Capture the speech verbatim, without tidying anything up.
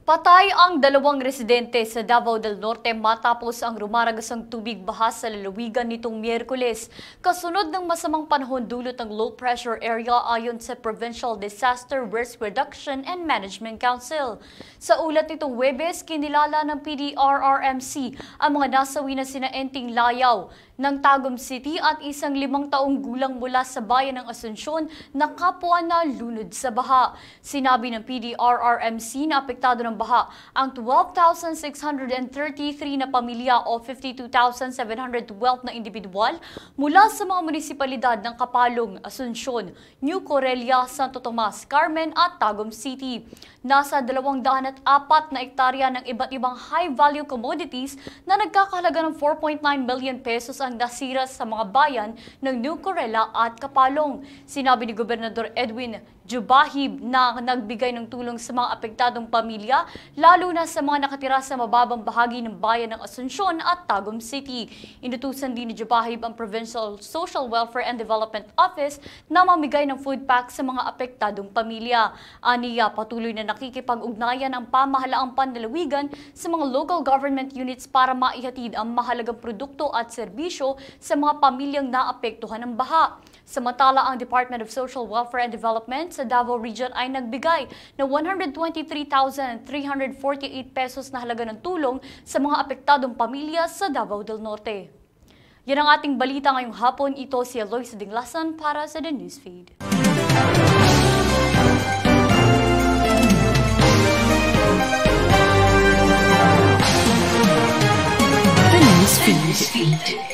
Patay ang dalawang residente sa Davao del Norte matapos ang rumaragasang tubig baha sa lalawigan nitong Miyerkules. Kasunod ng masamang panahon dulot ng low pressure area ayon sa Provincial Disaster Risk Reduction and Management Council. Sa ulat nitong Huwebes, kinilala ng P D R R M C ang mga nasawi na sina Enting Layaw ng Tagum City at isang limang taong gulang mula sa bayan ng Asunsyon na kapwa na lunod sa baha. Sinabi ng P D R R M C na apektado ng baha ang twelve thousand six hundred thirty-three na pamilya o fifty-two thousand seven hundred twelve na individual mula sa mga munisipalidad ng Kapalong, Asunsyon, New Corelia, Santo Tomas, Carmen at Tagum City. Nasa dalawang daan at apat na ektarya ng iba't ibang high-value commodities na nagkakahalaga ng four point nine million pesos ang nasira sa mga bayan ng New Corelia at Kapalong. Sinabi ni Gobernador Edwin Jubahib na nagbigay ng tulong sa mga apektadong pamilya, lalo na sa mga nakatira sa mababang bahagi ng bayan ng Asunsyon at Tagum City. Inutusan din ni Jubahib ang Provincial Social Welfare and Development Office na mamigay ng food pack sa mga apektadong pamilya. Aniya, patuloy na nakikipag-ugnayan ang pamahalaang panlalawigan sa mga local government units para maihatid ang mahalagang produkto at serbisyo sa mga pamilyang naapektuhan ng baha. Samantala, ang Department of Social Welfare and Development sa Davao Region ay nagbigay ng one hundred twenty-three thousand three hundred forty-eight pesos na halaga ng tulong sa mga apektadong pamilya sa Davao del Norte. Yan ang ating balita ngayong hapon. Ito si Eloisa Dinglasan para sa The Newsfeed. The Newsfeed.